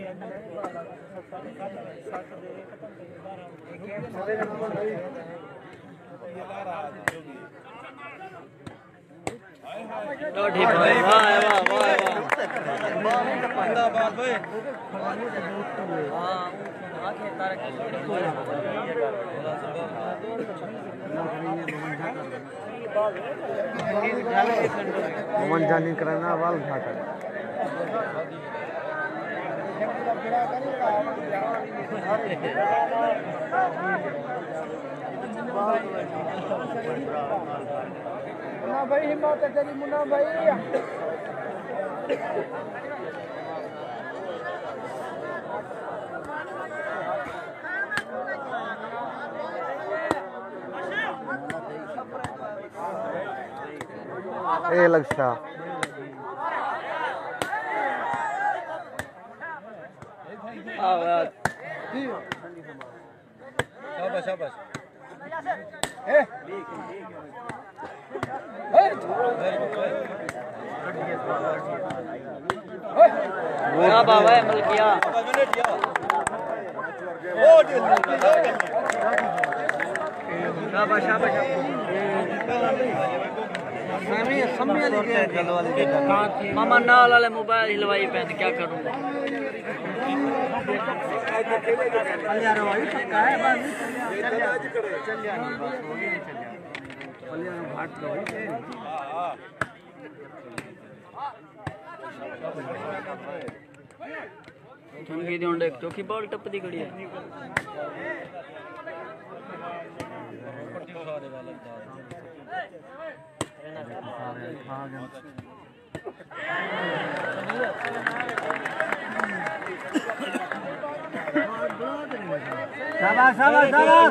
ठीक है वाह वाह वाह जिंदाबाद भाई हां आंखें तारक मोहन जानी करना वाल घाटा मुन्ना भाई हिम्मत तेरी मुन्ना भाई ए लक्षा शाबाश शाबाश क्या बाबा है मलकिया शाबाश शाबाश मामा नाल वाले मोबाइल हिलवाई पैन क्या करूँगा एक चौकी बॉल टपदी खड़ी है शाबाश शाबाश शाबाश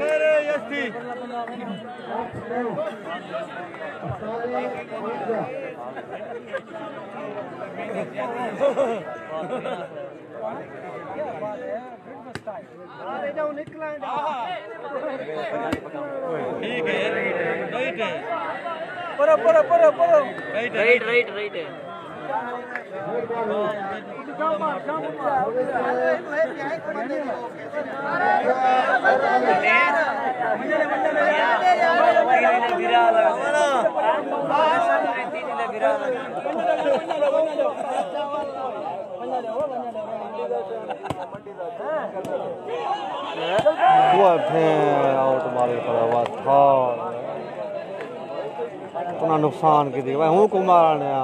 ठीक है राइट है पर राइट राइट राइट है आउट मारे पड़ा था उतना नुकसान की थी भाई हूँ कुमार ने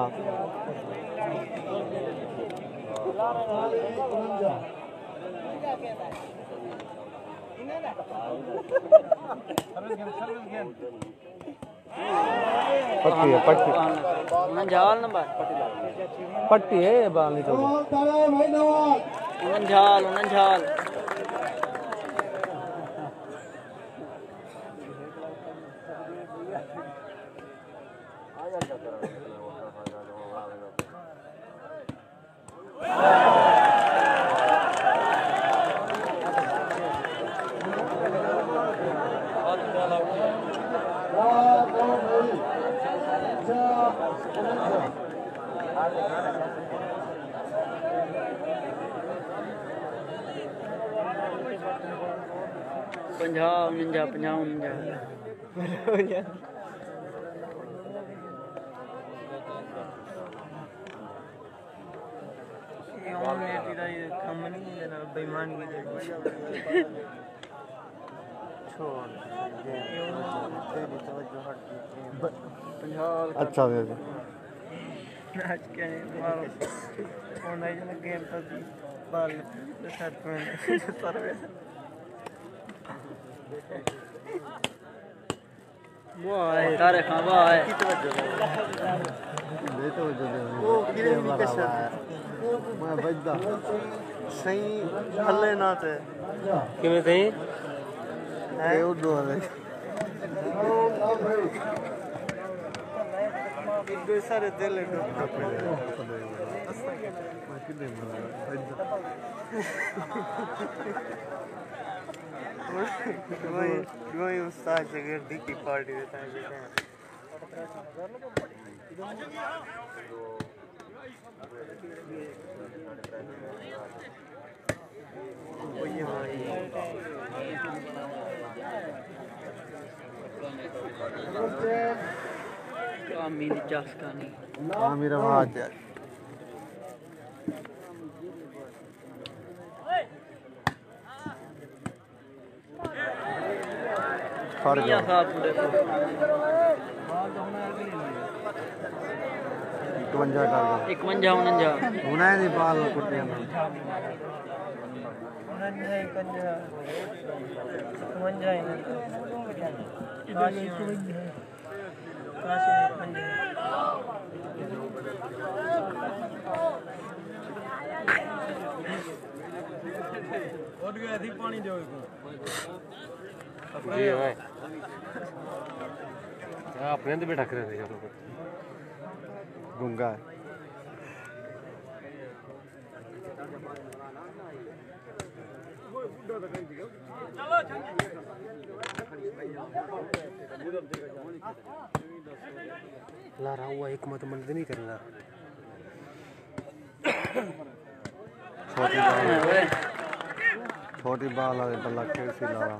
पट्टी है पट्टी उनझाल नंबर पट्टी है बाल नहीं तो उनझाल उनझाल पंजाब निंजा पंजाब निंजा अच्छा आज क्या है ऑनलाइन गेम तो बाल सेट में सर्वे वाह तारे खां वाह है वो गिरे नहीं कैसे मैं बजदा सही हल्ले ना थे किਵੇਂ सही है उड़ो वाले दो सारे दिल वही उस्ताद जगह की पार्टी देता है Kami ni Jaskani. मेरा बात है फर्क Iya साहब देखो 51 कर 51 49 होना है नहीं बाल कुटिया में उठ गया थी पानी दो जी भाई अपने तो बैठा करे थे चलो गूंगा ला रहा हुआ एक मत मंद नहीं करना छोटी बाल वाले बल्ला कैसी लारा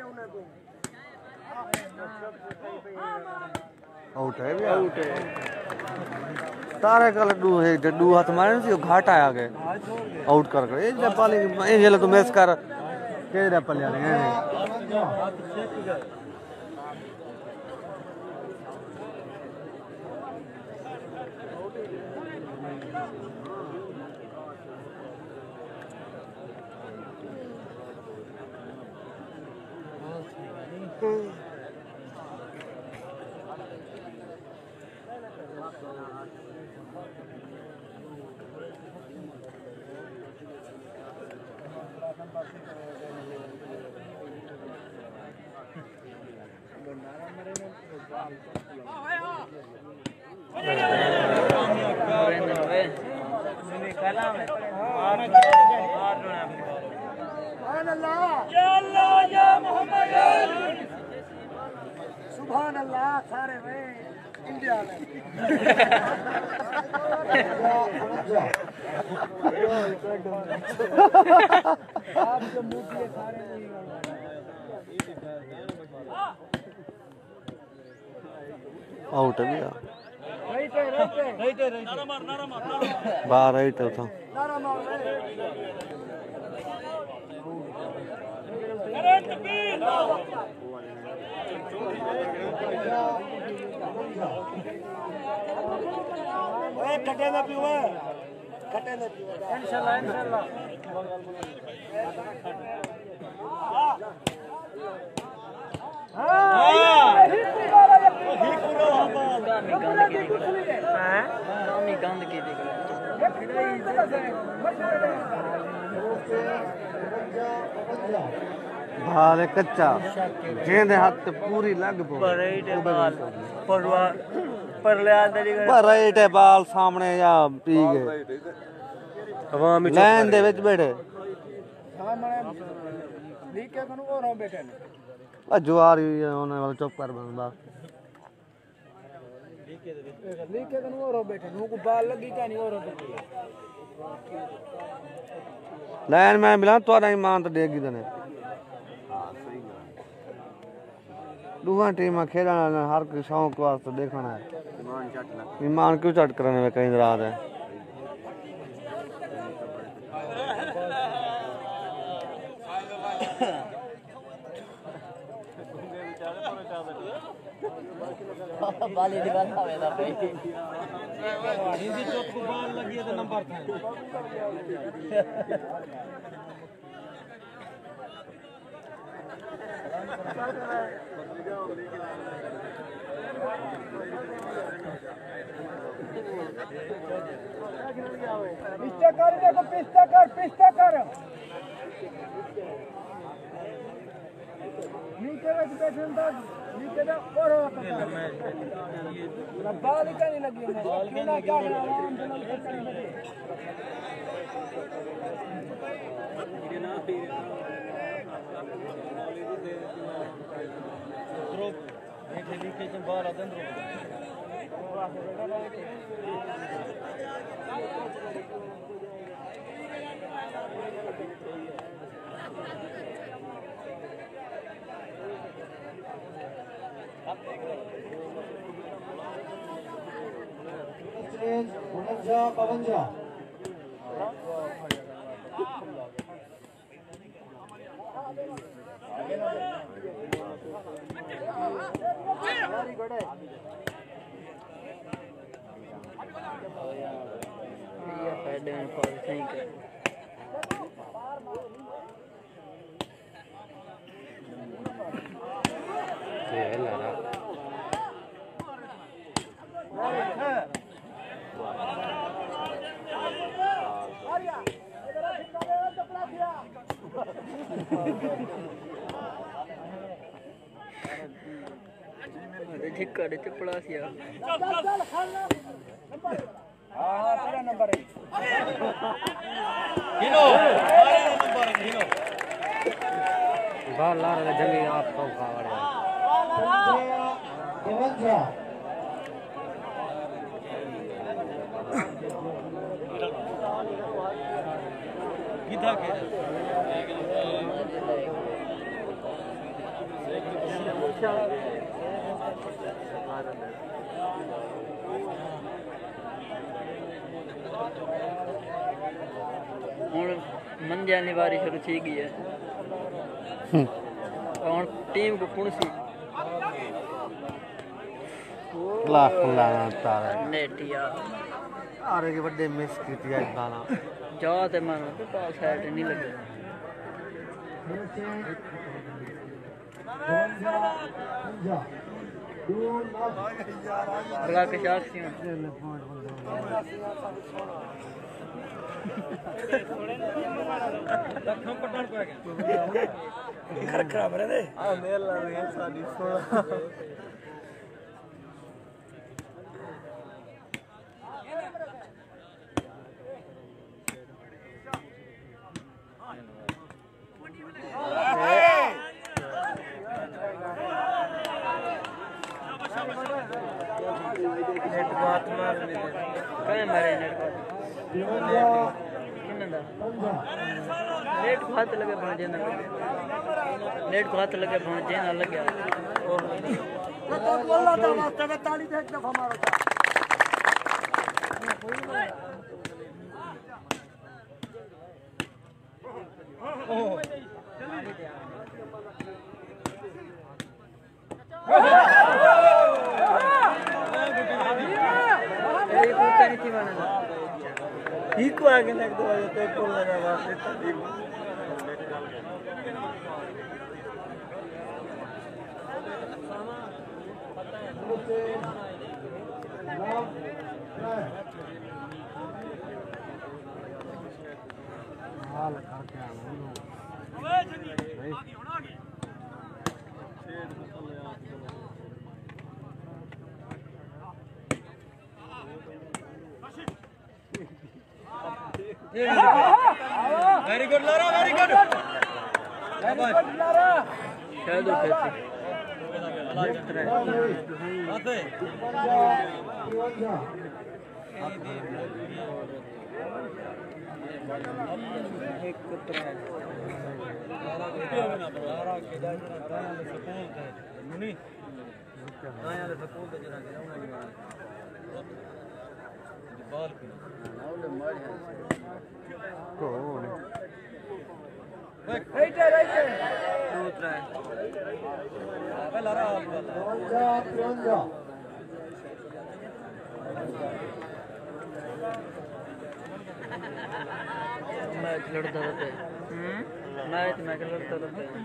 आउट है भी आउट है तारे का लड्डू है डड्डू हाथ मारे सी घाट आया गए आउट कर कर ये पाली ये ले तो मैच कर के रे पल्ले रहे हैं सुभान अल्लाह सारे में इंडिया में आपके मुंह के सारे आउट है भैया बाहर राइट है था कटे ना पीवा कटे ना पीवा इंशाल्लाह इंशाल्लाह बाल है कच्चा गेंदे हाथ पे पूरी लग पो राइट है बाल सामने या पी गए लाइन दे विच बैठे लीके कनु और बैठे ने आ जुआर होने वाला चुप कर बस लीके कनु और बैठे नु को बाल लगी का नहीं और लाइन में मिला तो ईमान तो देगी तने दूसरा टीम खेलना हर कोई शौक वास्ते देखना है ईमान क्यों चट करने में कहीं रात है बाली दीवार खावे दा भाई हिंदी चौक को बाल लगी है तो नंबर था पिस्ता कर नीचे में बैठन दा नीचे दा और बाल का नहीं लगी है क्यों ना क्या आराम से बाल आदन झिक्का दे चपड़ा सिया हां तेरा नंबर है गिनो मारे नंबर गिनो बाहर ला रहे जंगी आप तो खावड़े किधा के ਹੁਣ ਮੰਜਿਆਂ ਦੀ ਵਾਰੀ ਸ਼ੁਰੂ ਥी गई है ਹੁਣ टीम को कौन सी लाख लानत तारे नेटिया अरे के बड़े मिस कीती आज गाना जा ते मन तो पास साइड नहीं लगे बड़ा कशाक सी लखम पटन को गया घर खराब रहे आ मेल ला रही साडी सोला नेट बात मार ले कहे मारे नेट को किन्ना नेट को हाथ लगे भांजे ना नेट को हाथ लगे भांजे ना लग गया तो बोला था मास्टर ने ताली दे एक दफा मारो था तेरी कुत्ता नहीं थी माना ठीक हो आगे लग दो तो बोल लगा वापस ठीक हाल करके very good Lara very good शायद वो कैसे आते एक कुत्ता लारा के जाना दाया ले सकूल थे मुनी दाया ले सकूल थे जरा बाल की नाउले मार है कौन राइट है दूसरा है अबे लारा मैच लड़ता रहता है मैच मैं लड़ता रहता है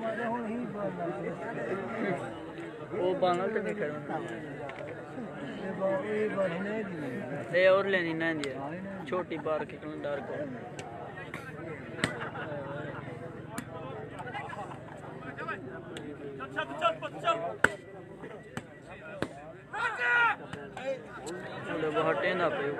वो बांगल तो नहीं करना ये और लेनी ना दिया छोटी बार की डार को हटे ना पे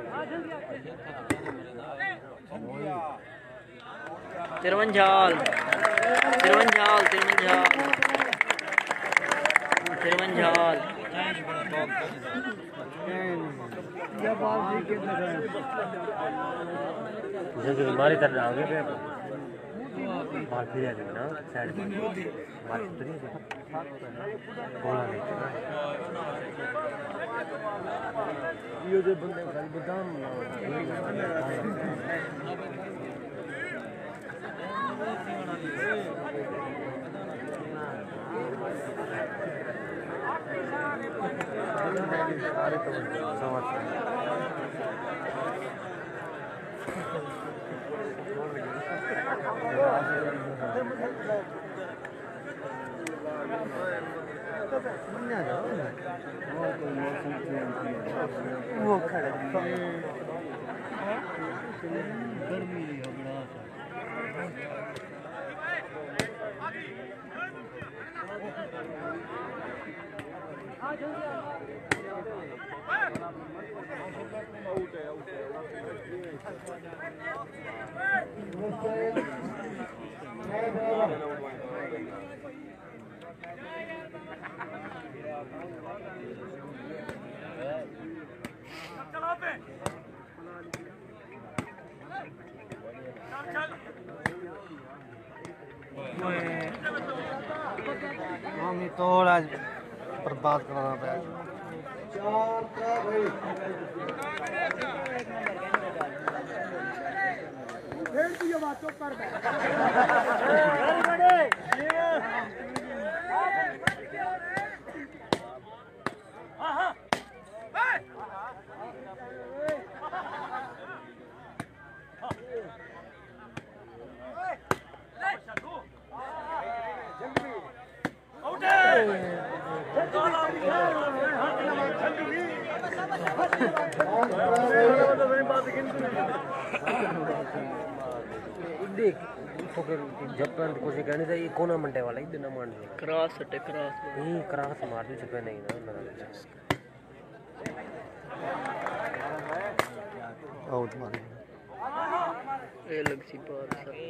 तिरवंजाल तिरवंजाल तिरवंजाल तिरवंजाल जगह हमारी तरह आगे पे बाहर फिर आएंगे ना साइड में हमारी तो नहीं बोला नहीं ये जो बंदे कल बदाम वो खड़े मम्मी थोड़ा बर्बाद कराना पड़ा देख जब कुछ कहने से ये कोना मंडे वाला ही बिना मान क्रॉस हटे क्रॉस ये क्रास मार दे चुके नहीं ना आउट मार ये लग सी बात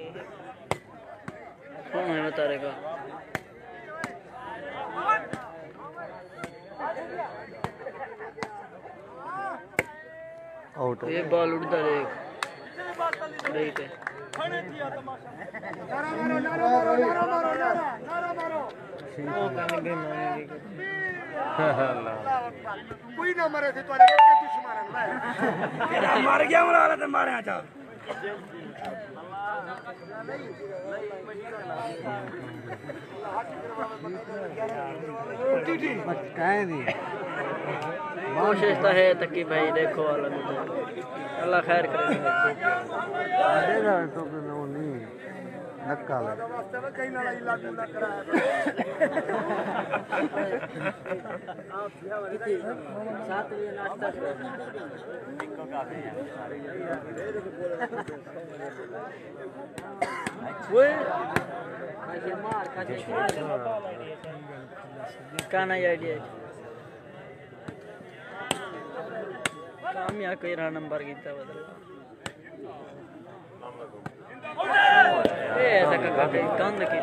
कौन है बता रहेगा आउट ये बॉल उड़ता देख देख कोई ना मरे थे तुम्हारे के दुश्मन मर गया वाला तो मारे आजा कहे नहीं कोशिश तो है तक कि भाई देखो वाला अल्लाह खैर करे तो नहीं नक्का कहीं ना इलाज ना कराया साथ में नाश्ता वो मार खाते काना आइडिया काम या कोई रहा नंबर गीता बदल ए ऐसा का कंद की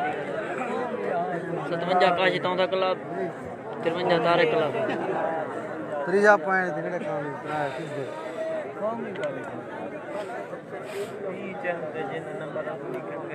57 काशी तौंदा क्लब 53 तारे क्लब त्रीजा पॉइंट दिखड़े काम सीधे ये चाहते जिन नंबर अपनी करके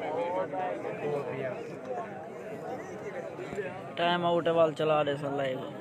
टाइम आउट वाल चला रहे सन लाइव